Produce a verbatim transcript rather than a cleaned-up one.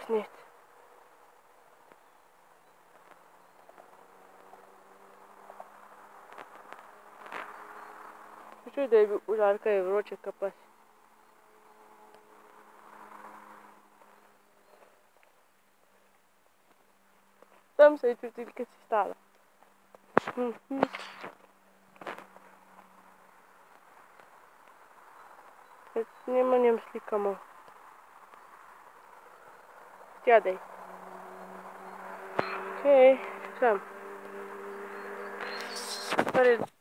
снять. Știu de ușoarcă e vreo ce căpăs. Stăm să-i ciutil că si stala. Nema njem slikamo. Tjadej. Okej, sam. Pred